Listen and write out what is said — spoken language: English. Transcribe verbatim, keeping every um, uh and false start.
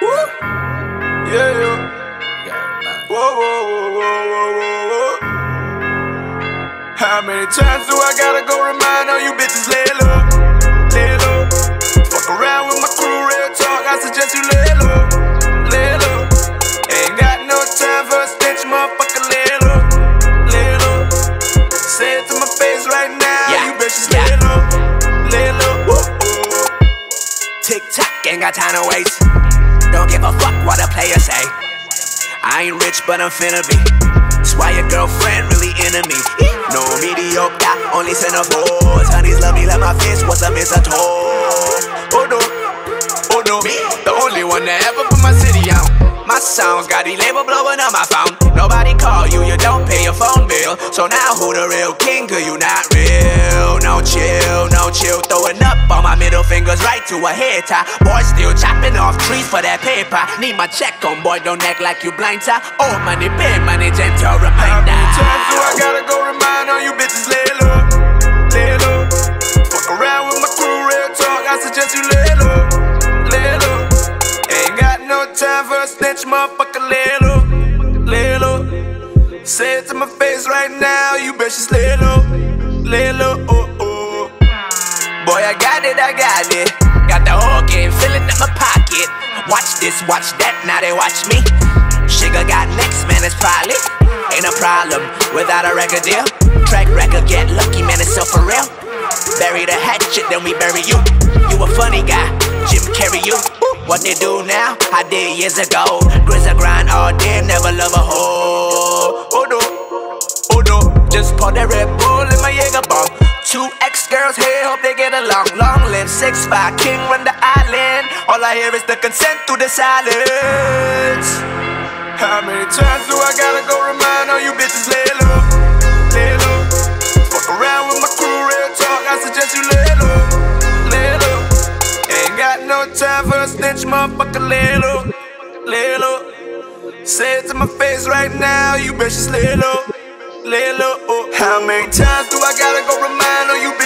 Woo. Yeah, yeah. Whoa, whoa, whoa, whoa, whoa, whoa, whoa. How many times do I gotta go remind all you bitches lay low, lay low? Fuck around with my crew, real talk, I suggest you lay low, lay low. Ain't got no time for a stitch, motherfucker, lay low, lay low. Say it to my face right now, yeah. You bitches lay yeah. low, lay low. Woo. Tick tock, ain't got time to waste. Don't give a fuck what a player say. I ain't rich, but I'm finna be. That's why your girlfriend really into me. No mediocre, only centerfolds. Honeys love me like my face was a mistletoe. Oh no, oh no, me, the only one that ever put my city on. My songs got the label blowing up my phone. Nobody call you, you don't pay your phone bill. So now who the real king, cause you not real. No chill, no chill. Throwing up all my middle fingers right to a head tie. Boy still chopping off trees for that paper. Need my check on, boy, don't act like you blind tie. Old money, big money, gentle reminder. How many times do I gotta go remind all you bitches lay low, lay low? Fuck around with my crew, real talk, I suggest you lay low, lay low. Ain't got no time for a snitch, motherfucker, lay low, lay low. Say it to my face right now, you bitches lay low, lay low, oh, oh. Boy, I got it, I got it. Got the whole game filling up my pocket. Watch this, watch that, now they watch me. Sugar got next, man, it's probably ain't a problem without a record deal. Track record, get lucky, man, it's so for real. Bury the hatchet, then we bury you. You a funny guy, Jim Carrey you. What they do now, I did years ago. Grizzle grind all day, never love a hoe. Oh no, oh no. Just pour that Red Bull in my Jaeger bomb. Two ex-girls here, hope they get along. Long live six five, king run the island. All I hear is the consent to the silence. How many times do I gotta go remind all you bitches lay low, lay low? Fuck around with my crew, real talk, I suggest you lay low, lay low. Ain't got no time for a snitch, motherfucker, lay low, lay low. Say it to my face right now, you bitches lay low, lay low. Oh. How many times do I gotta go remind all you bitches